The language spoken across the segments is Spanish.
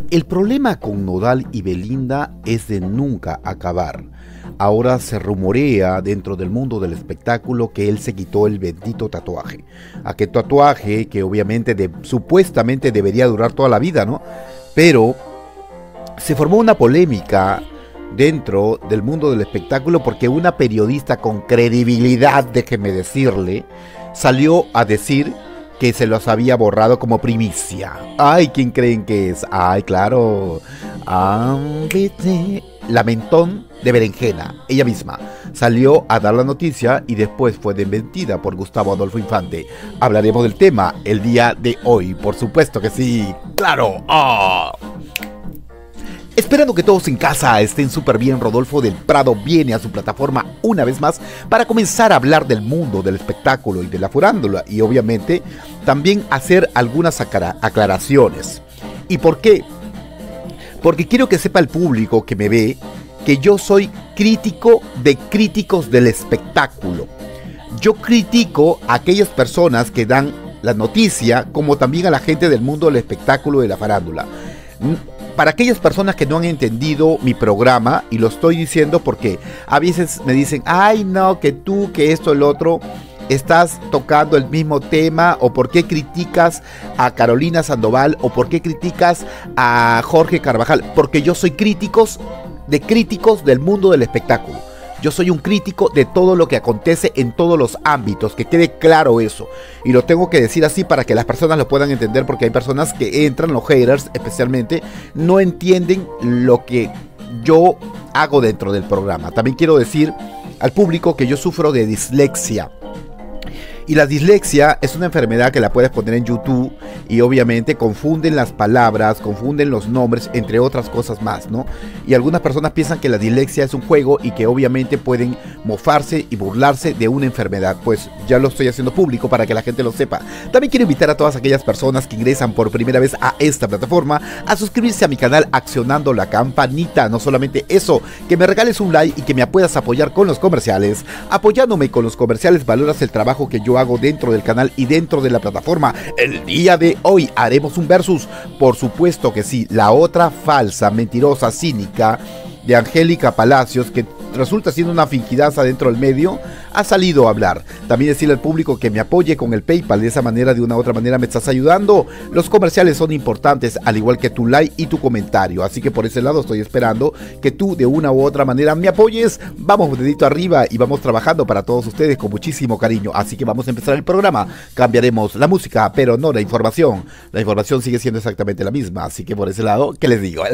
El problema con Nodal y Belinda es de nunca acabar. Ahora se rumorea dentro del mundo del espectáculo que él se quitó el bendito tatuaje. Aquel tatuaje que obviamente supuestamente debería durar toda la vida, ¿no? Pero se formó una polémica dentro del mundo del espectáculo porque una periodista con credibilidad, déjeme decirle, salió a decir que se los había borrado como primicia. Ay, ¿quién creen que es? Ay, claro. La mentón de berenjena, ella misma, salió a dar la noticia y después fue desmentida por Gustavo Adolfo Infante. Hablaremos del tema el día de hoy, por supuesto que sí. ¡Claro! ¡Oh! Esperando que todos en casa estén súper bien, Rodolfo del Prado viene a su plataforma una vez más para comenzar a hablar del mundo del espectáculo y de la farándula y obviamente también hacer algunas aclaraciones. ¿Y por qué? Porque quiero que sepa el público que me ve que yo soy crítico de críticos del espectáculo. Yo critico a aquellas personas que dan la noticia como también a la gente del mundo del espectáculo y de la farándula. Para aquellas personas que no han entendido mi programa, y lo estoy diciendo porque a veces me dicen, ay no, que tú, que esto, el otro, estás tocando el mismo tema, o por qué criticas a Carolina Sandoval, o por qué criticas a Jorge Carvajal, porque yo soy críticos del mundo del espectáculo. Yo soy un crítico de todo lo que acontece en todos los ámbitos, que quede claro eso. Y lo tengo que decir así para que las personas lo puedan entender, porque hay personas que entran, los haters especialmente, no entienden lo que yo hago dentro del programa. También quiero decir al público que yo sufro de dislexia. Y la dislexia es una enfermedad que la puedes poner en YouTube y obviamente confunden las palabras, confunden los nombres, entre otras cosas más, ¿no? Y algunas personas piensan que la dislexia es un juego y que obviamente pueden mofarse y burlarse de una enfermedad. Pues ya lo estoy haciendo público para que la gente lo sepa. También quiero invitar a todas aquellas personas que ingresan por primera vez a esta plataforma a suscribirse a mi canal accionando la campanita. No solamente eso, que me regales un like y que me puedas apoyar con los comerciales. Apoyándome con los comerciales valoras el trabajo que yo hago dentro del canal y dentro de la plataforma. El día de hoy haremos un versus, por supuesto que sí, la otra falsa, mentirosa, cínica de Angélica Palacios, que resulta siendo una fingidaza dentro del medio, ha salido a hablar. También decirle al público que me apoye con el PayPal, de esa manera, de una u otra manera me estás ayudando. Los comerciales son importantes, al igual que tu like y tu comentario, así que por ese lado estoy esperando que tú de una u otra manera me apoyes. Vamos dedito arriba y vamos trabajando para todos ustedes con muchísimo cariño, así que vamos a empezar el programa. Cambiaremos la música, pero no la información. La información sigue siendo exactamente la misma, así que por ese lado, ¿qué les digo?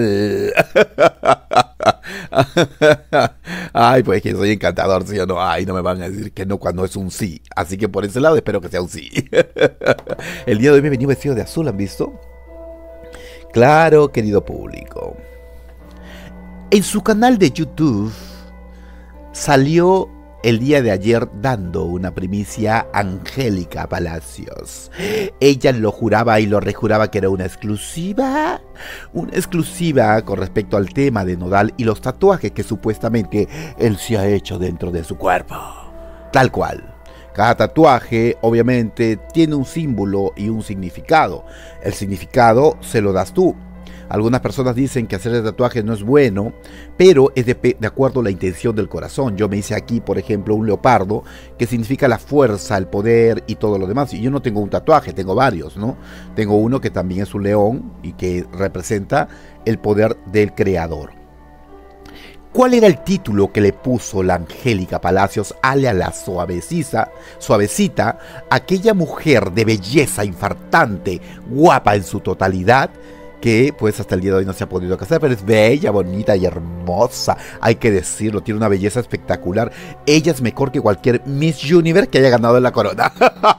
Ay, pues que soy encantador, ¿sí o no? Ay, no me van a decir que no cuando es un sí. Así que por ese lado espero que sea un sí. El día de hoy me he venido vestido de azul, ¿han visto? Claro, querido público. En su canal de YouTube salió el día de ayer dando una primicia Angélica Palacios. Ella lo juraba y lo rejuraba que era una exclusiva con respecto al tema de Nodal y los tatuajes que supuestamente él se ha hecho dentro de su cuerpo. Tal cual. Cada tatuaje obviamente tiene un símbolo y un significado. El significado se lo das tú. Algunas personas dicen que hacerse tatuajes no es bueno, pero es de acuerdo a la intención del corazón. Yo me hice aquí, por ejemplo, un leopardo, que significa la fuerza, el poder y todo lo demás. Y yo no tengo un tatuaje, tengo varios, ¿no? Tengo uno que también es un león y que representa el poder del creador. ¿Cuál era el título que le puso la Angélica Palacios a la suavecita, aquella mujer de belleza infartante, guapa en su totalidad, que pues hasta el día de hoy no se ha podido casar, pero es bella, bonita y hermosa, hay que decirlo, tiene una belleza espectacular. Ella es mejor que cualquier Miss Universe que haya ganado la corona.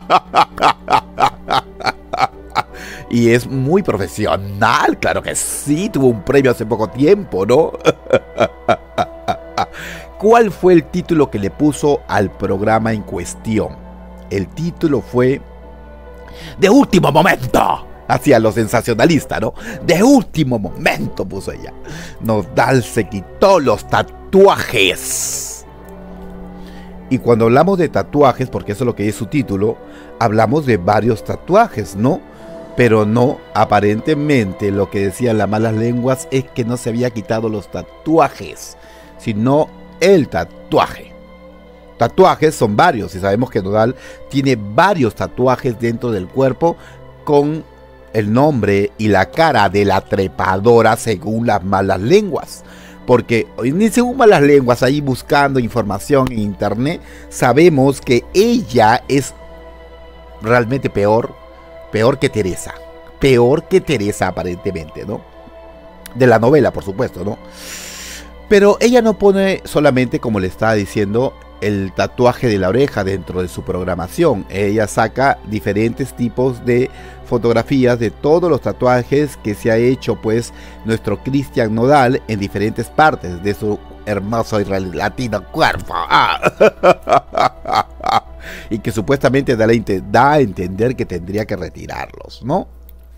Y es muy profesional, claro que sí, tuvo un premio hace poco tiempo, ¿no? ¿Cuál fue el título que le puso al programa en cuestión? El título fue De Último Momento. Hacia lo sensacionalista, ¿no? De último momento puso ella. Nodal se quitó los tatuajes. Y cuando hablamos de tatuajes, porque eso es lo que es su título, hablamos de varios tatuajes, ¿no? Pero no, aparentemente lo que decían las malas lenguas es que no se había quitado los tatuajes, sino el tatuaje. Tatuajes son varios y sabemos que Nodal tiene varios tatuajes dentro del cuerpo con el nombre y la cara de la trepadora según las malas lenguas. Porque ni según malas lenguas, ahí buscando información en internet, sabemos que ella es realmente peor que Teresa. Peor que Teresa aparentemente, ¿no? De la novela, por supuesto, ¿no? Pero ella no pone solamente, como le estaba diciendo, el tatuaje de la oreja dentro de su programación. Ella saca diferentes tipos de fotografías de todos los tatuajes que se ha hecho pues nuestro Cristian Nodal en diferentes partes de su hermoso y latino cuerpo. Y que supuestamente da a entender que tendría que retirarlos, ¿no?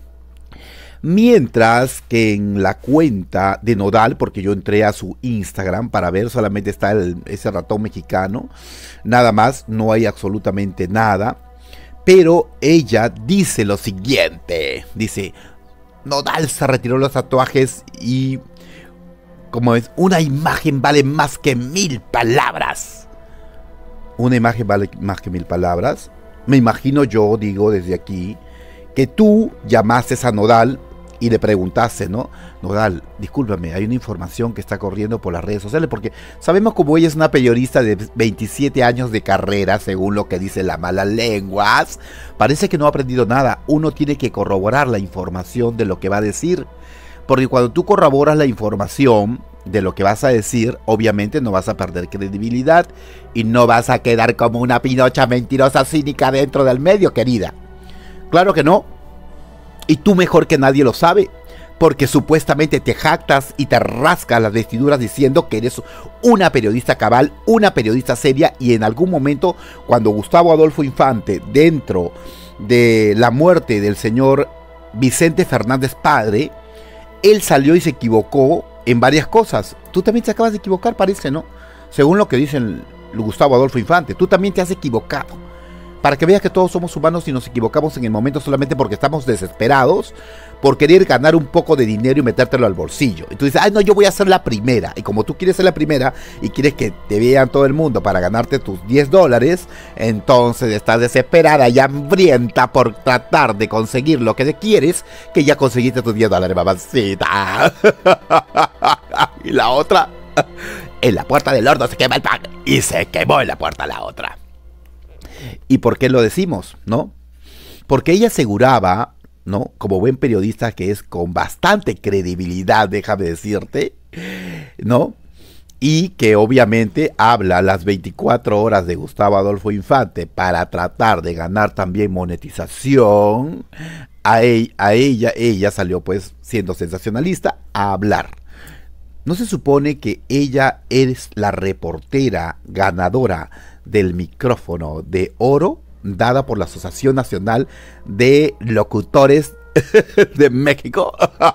Mientras que en la cuenta de Nodal, porque yo entré a su Instagram para ver, solamente está ese ratón mexicano, nada más, no hay absolutamente nada. Pero ella dice lo siguiente, dice, Nodal se retiró los tatuajes y, como es, una imagen vale más que 1000 palabras. Una imagen vale más que 1000 palabras. Me imagino yo, digo desde aquí, que tú llamaste a Nodal y le preguntaste, ¿no? Nodal, discúlpame, hay una información que está corriendo por las redes sociales, porque sabemos como ella es una periodista de 27 años de carrera, según lo que dice la malas lenguas, parece que no ha aprendido nada. Uno tiene que corroborar la información de lo que va a decir, porque cuando tú corroboras la información de lo que vas a decir, obviamente no vas a perder credibilidad y no vas a quedar como una pinocha mentirosa cínica dentro del medio, querida. Claro que no. Y tú mejor que nadie lo sabe, porque supuestamente te jactas y te rascas las vestiduras diciendo que eres una periodista cabal, una periodista seria, y en algún momento cuando Gustavo Adolfo Infante, dentro de la muerte del señor Vicente Fernández padre, él salió y se equivocó en varias cosas. Tú también te acabas de equivocar, parece, ¿no? Según lo que dice Gustavo Adolfo Infante, tú también te has equivocado. Para que veas que todos somos humanos y nos equivocamos en el momento solamente porque estamos desesperados por querer ganar un poco de dinero y metértelo al bolsillo. Y tú dices, ay no, yo voy a ser la primera. Y como tú quieres ser la primera y quieres que te vean todo el mundo para ganarte tus $10, entonces estás desesperada y hambrienta por tratar de conseguir lo que te quieres, que ya conseguiste tus $10, mamacita. Y la otra, en la puerta del horno se quema el pan. Y se quemó en la puerta la otra. ¿Y por qué lo decimos, no? Porque ella aseguraba, ¿no? Como buen periodista que es, con bastante credibilidad, déjame decirte, ¿no? Y que obviamente habla las 24 horas de Gustavo Adolfo Infante para tratar de ganar también monetización. Ella salió pues siendo sensacionalista a hablar. ¿No se supone que ella es la reportera ganadora del micrófono de oro dada por la Asociación Nacional de Locutores de México?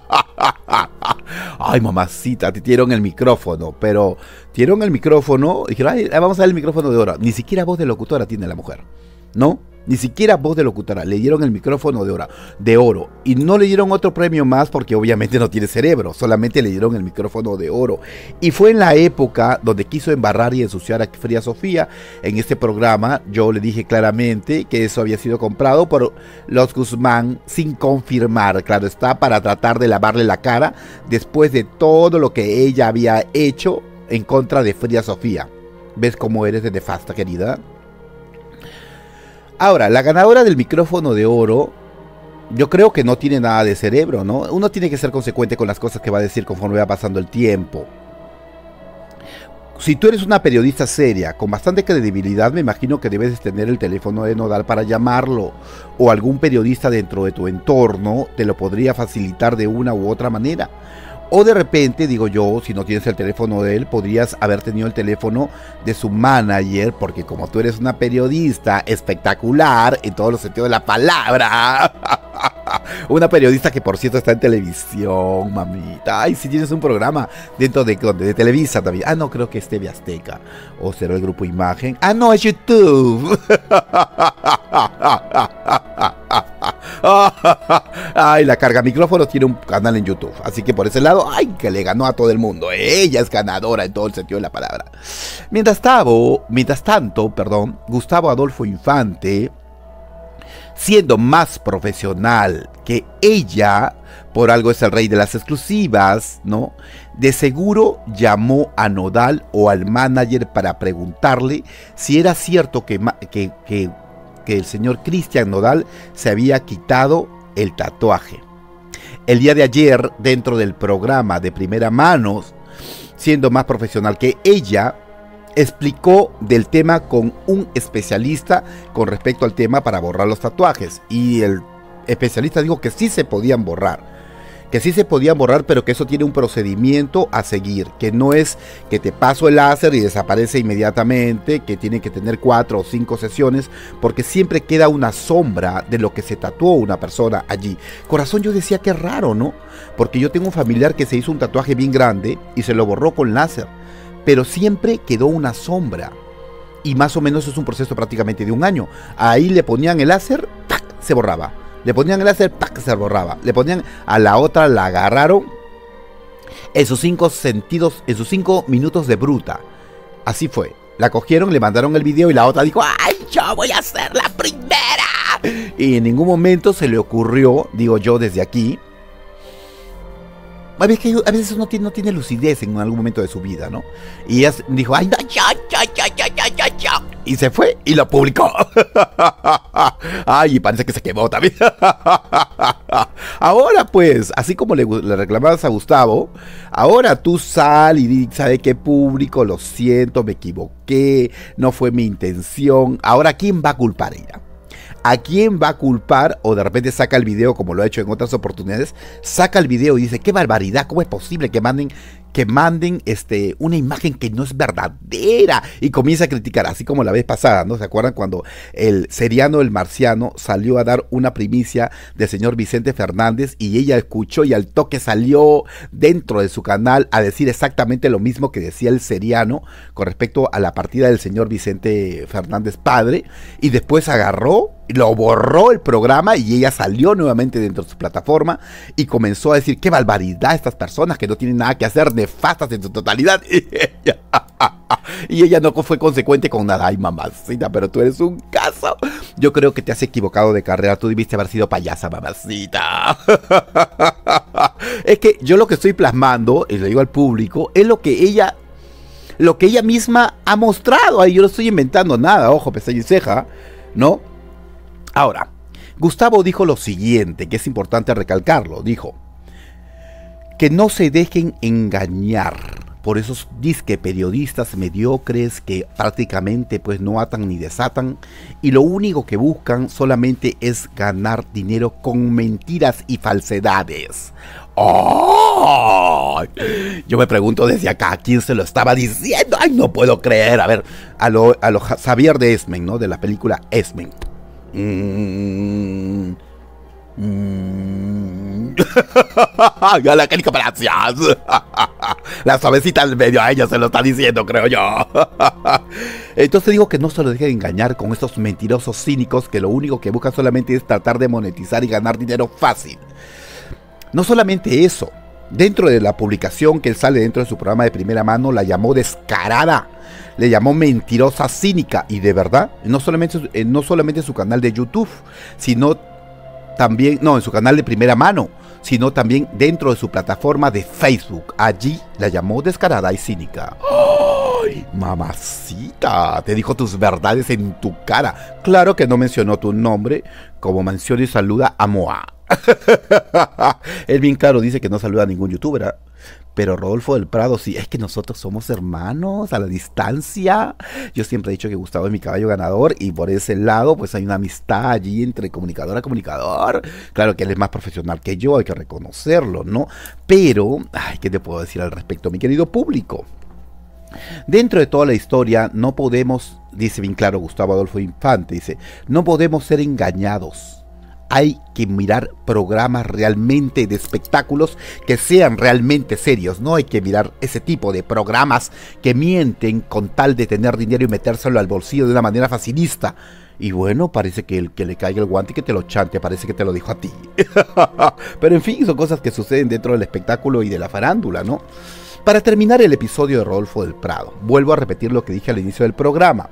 Ay, mamacita, te dieron el micrófono, pero dieron el micrófono y dijeron, ay, vamos a dar el micrófono de oro. Ni siquiera voz de locutora tiene la mujer, ¿no? Ni siquiera voz de locutora. Le dieron el micrófono de oro. Y no le dieron otro premio más porque obviamente no tiene cerebro. Solamente le dieron el micrófono de oro. Y fue en la época donde quiso embarrar y ensuciar a Frida Sofía. En este programa yo le dije claramente que eso había sido comprado por los Guzmán sin confirmar. Claro está, para tratar de lavarle la cara después de todo lo que ella había hecho en contra de Frida Sofía. ¿Ves cómo eres de nefasta, querida? Ahora, la ganadora del micrófono de oro, yo creo que no tiene nada de cerebro, ¿no? Uno tiene que ser consecuente con las cosas que va a decir conforme va pasando el tiempo. Si tú eres una periodista seria, con bastante credibilidad, me imagino que debes tener el teléfono de Nodal para llamarlo. O algún periodista dentro de tu entorno te lo podría facilitar de una u otra manera. O de repente, digo yo, si no tienes el teléfono de él, podrías haber tenido el teléfono de su manager, porque como tú eres una periodista espectacular en todos los sentidos de la palabra, una periodista que por cierto está en televisión, mamita, ay, si tienes un programa dentro de Televisa también, no, creo que es TV Azteca, o será el Grupo Imagen, no, es YouTube. Ay, la carga micrófonos tiene un canal en YouTube. Así que por ese lado, ay, que le ganó a todo el mundo. Ella es ganadora en todo el sentido de la palabra. Mientras tanto, Gustavo Adolfo Infante, siendo más profesional que ella, por algo es el rey de las exclusivas, ¿no? De seguro llamó a Nodal o al manager para preguntarle si era cierto que el señor Cristian Nodal se había quitado el tatuaje. El día de ayer, dentro del programa de Primera Mano, siendo más profesional que ella, explicó del tema con un especialista con respecto al tema para borrar los tatuajes. Y el especialista dijo que sí se podían borrar. Pero que eso tiene un procedimiento a seguir, que no es que te paso el láser y desaparece inmediatamente, que tiene que tener 4 o 5 sesiones, porque siempre queda una sombra de lo que se tatuó una persona allí. Corazón, yo decía que raro, ¿no? Porque yo tengo un familiar que se hizo un tatuaje bien grande y se lo borró con láser, pero siempre quedó una sombra. Y más o menos es un proceso prácticamente de 1 año. Ahí le ponían el láser, ¡tac!, se borraba. Le ponían el láser, ¡pac!, se borraba. Le ponían a la otra, la agarraron en sus 5 sentidos, en sus 5 minutos de bruta. Así fue. La cogieron, le mandaron el video y la otra dijo, ¡ay, yo voy a ser la primera! Y en ningún momento se le ocurrió, digo yo desde aquí, a veces uno no tiene lucidez en algún momento de su vida, ¿no? Y ella dijo, ¡ay, no, yo! Y se fue y lo publicó. Ay, y parece que se quemó también. Ahora pues, así como le reclamabas a Gustavo, ahora tú sal y di, ¿sabe qué, público? Lo siento, me equivoqué, no fue mi intención. Ahora, ¿quién va a culpar ella? ¿A quién va a culpar? O de repente saca el video, como lo ha hecho en otras oportunidades, saca el video y dice, qué barbaridad, ¿cómo es posible que manden una imagen que no es verdadera? Y comienza a criticar, así como la vez pasada, ¿no? ¿Se acuerdan cuando el seriano El Marciano salió a dar una primicia del señor Vicente Fernández y ella escuchó y al toque salió dentro de su canal a decir exactamente lo mismo que decía el seriano con respecto a la partida del señor Vicente Fernández padre, y después agarró, lo borró el programa y ella salió nuevamente dentro de su plataforma y comenzó a decir, qué barbaridad estas personas que no tienen nada que hacer, nefastas en su totalidad? Y ella no fue consecuente con nada. Ay, mamacita, pero tú eres un caso. Yo creo que te has equivocado de carrera. Tú debiste haber sido payasa, mamacita. Es que yo lo que estoy plasmando, y le digo al público, es lo que ella misma ha mostrado. Ahí yo no estoy inventando nada, ojo, pestaña y ceja, ¿no? Ahora, Gustavo dijo lo siguiente, que es importante recalcarlo. Dijo que no se dejen engañar por esos disque periodistas mediocres que prácticamente pues no atan ni desatan y lo único que buscan solamente es ganar dinero con mentiras y falsedades. ¡Oh! Yo me pregunto desde acá, ¿quién se lo estaba diciendo? ¡Ay, no puedo creer! A ver, a lo Xavier de Esmen, ¿no? De la película Esmen. La Kénica Palacios. La suavecita del medio, a ella se lo está diciendo, creo yo. Entonces digo que no se lo dejen engañar con estos mentirosos cínicos que lo único que buscan solamente es tratar de monetizar y ganar dinero fácil. No solamente eso, dentro de la publicación que él sale dentro de su programa de Primera Mano, la llamó descarada, le llamó mentirosa, cínica, y de verdad, no solamente en su canal de YouTube, sino también, no, en su canal de Primera Mano, sino también dentro de su plataforma de Facebook. Allí la llamó descarada y cínica. ¡Ay, mamacita! Te dijo tus verdades en tu cara. Claro que no mencionó tu nombre, como menciona y saluda a Moa. Él bien claro dice que no saluda a ningún youtuber, pero Rodolfo del Prado sí, es que nosotros somos hermanos a la distancia. Yo siempre he dicho que Gustavo es mi caballo ganador y por ese lado pues hay una amistad allí entre comunicador a comunicador. Claro que él es más profesional que yo, hay que reconocerlo, ¿no? Pero, ay, ¿qué te puedo decir al respecto, mi querido público? Dentro de toda la historia no podemos, dice bien claro Gustavo Adolfo Infante, dice, no podemos ser engañados. Hay que mirar programas realmente de espectáculos que sean realmente serios. No hay que mirar ese tipo de programas que mienten con tal de tener dinero y metérselo al bolsillo de una manera facilista. Y bueno, parece que el que le caiga el guante y que te lo chante, parece que te lo dijo a ti. Pero en fin, son cosas que suceden dentro del espectáculo y de la farándula, ¿no? Para terminar el episodio de Rodolfo del Prado, vuelvo a repetir lo que dije al inicio del programa.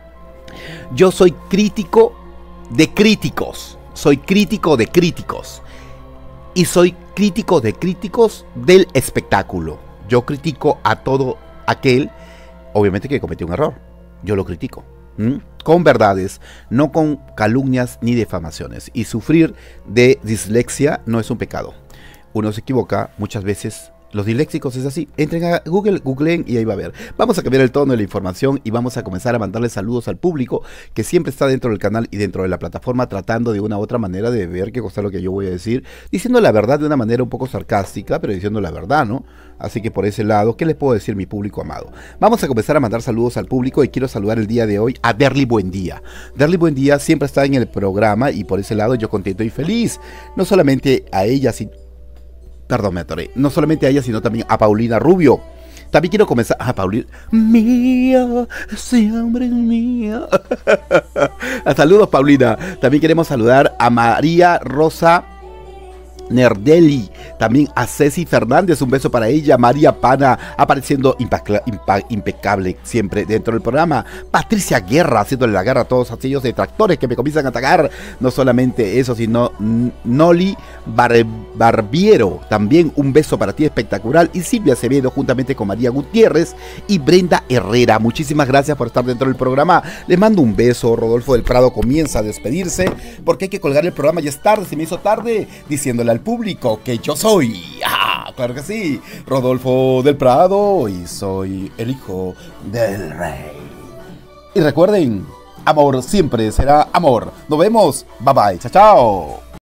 Yo soy crítico de críticos. Soy crítico de críticos. Y soy crítico de críticos del espectáculo. Yo critico a todo aquel, obviamente, que cometió un error. Yo lo critico. Con verdades, no con calumnias ni difamaciones. Y sufrir de dislexia no es un pecado. Uno se equivoca muchas veces. Los disléxicos es así. Entren a Google, googleen y ahí va a ver. Vamos a cambiar el tono de la información y vamos a comenzar a mandarle saludos al público que siempre está dentro del canal y dentro de la plataforma, tratando de una u otra manera de ver qué cosa es lo que yo voy a decir, diciendo la verdad de una manera un poco sarcástica, pero diciendo la verdad, ¿no? Así que por ese lado, ¿qué les puedo decir, mi público amado? Vamos a comenzar a mandar saludos al público y quiero saludar el día de hoy a Derly Buendía. Derly Buendía siempre está en el programa y por ese lado yo contento y feliz. No solamente a ella, Perdón, me atoré. No solamente a ella, sino también a Paulina Rubio. También quiero comenzar... Paulina... Mía, siempre es mía. Saludos, Paulina. También queremos saludar a María Rosa Nerdelli, también a Ceci Fernández, un beso para ella. María Pana, apareciendo impecable siempre dentro del programa. Patricia Guerra, haciéndole la guerra a todos aquellos detractores que me comienzan a atacar. No solamente eso, sino Noli Barbiero, también un beso para ti espectacular. Y Silvia Acevedo, juntamente con María Gutiérrez y Brenda Herrera. Muchísimas gracias por estar dentro del programa. Les mando un beso. Rodolfo del Prado comienza a despedirse porque hay que colgar el programa, ya es tarde, se me hizo tarde, diciéndole al público que yo soy, claro que sí, Rodolfo del Prado, y soy el hijo del rey. Y recuerden, amor siempre será amor. Nos vemos, bye bye, chao chao.